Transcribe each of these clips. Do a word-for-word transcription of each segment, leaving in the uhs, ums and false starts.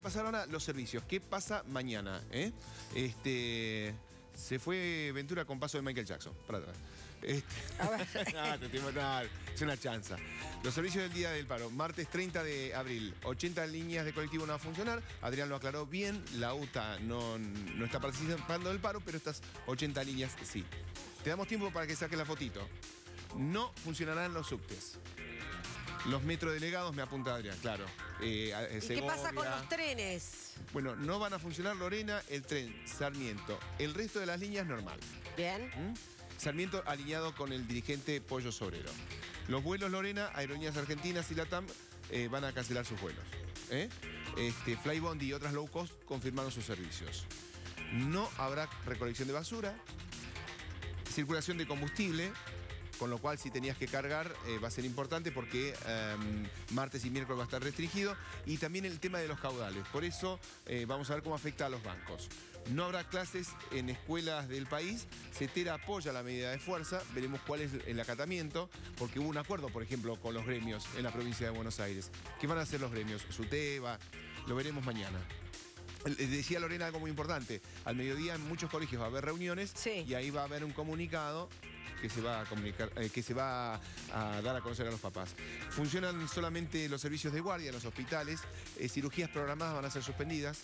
repasar ahora los servicios. ¿Qué pasa mañana? ¿Eh? Este, se fue Ventura con paso de Michael Jackson, para atrás. Este, A ver. no, te tengo, no, es una chanza. Los servicios del día del paro. Martes treinta de abril. ochenta líneas de colectivo no va a funcionar. Adrián lo aclaró bien. La U T A no, no está participando del paro, pero estas ochenta líneas sí. Te damos tiempo para que saques la fotito. No funcionarán los subtes. Los metrodelegados, me apunta Adrián, claro. Eh, ¿Y qué pasa con los trenes? Bueno, no van a funcionar Lorena, el tren Sarmiento. El resto de las líneas normal. Bien. ¿Mm? Sarmiento alineado con el dirigente Pollo Sobrero. Los vuelos Lorena, Aerolíneas Argentinas y Latam eh, van a cancelar sus vuelos. ¿eh? Este, Flybondi y otras low cost confirmaron sus servicios. No habrá recolección de basura, circulación de combustible, con lo cual si tenías que cargar eh, va a ser importante porque eh, martes y miércoles va a estar restringido. Y también el tema de los caudales. Por eso eh, vamos a ver cómo afecta a los bancos. No habrá clases en escuelas del país. CETERA apoya la medida de fuerza. Veremos cuál es el acatamiento, porque hubo un acuerdo, por ejemplo, con los gremios en la provincia de Buenos Aires. ¿Qué van a hacer los gremios? SUTEBA, lo veremos mañana. Decía Lorena algo muy importante. Al mediodía en muchos colegios va a haber reuniones sí. y ahí va a haber un comunicado que se va a comunicar, eh, que se va a, a dar a conocer a los papás. Funcionan solamente los servicios de guardia en los hospitales. Eh, cirugías programadas van a ser suspendidas.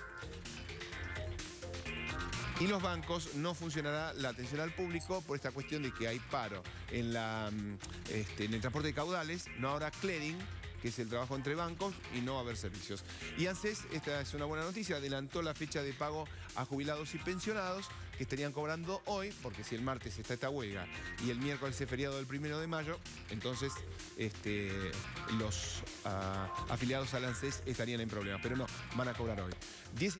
Y los bancos no funcionará la atención al público por esta cuestión de que hay paro en, la, este, en el transporte de caudales. No habrá clearing, que es el trabajo entre bancos, y no va a haber servicios. Y ANSES, esta es una buena noticia, adelantó la fecha de pago a jubilados y pensionados que estarían cobrando hoy, porque si el martes está esta huelga y el miércoles es feriado del primero de mayo, entonces este, los uh, afiliados al ANSES estarían en problemas, pero no, van a cobrar hoy. diez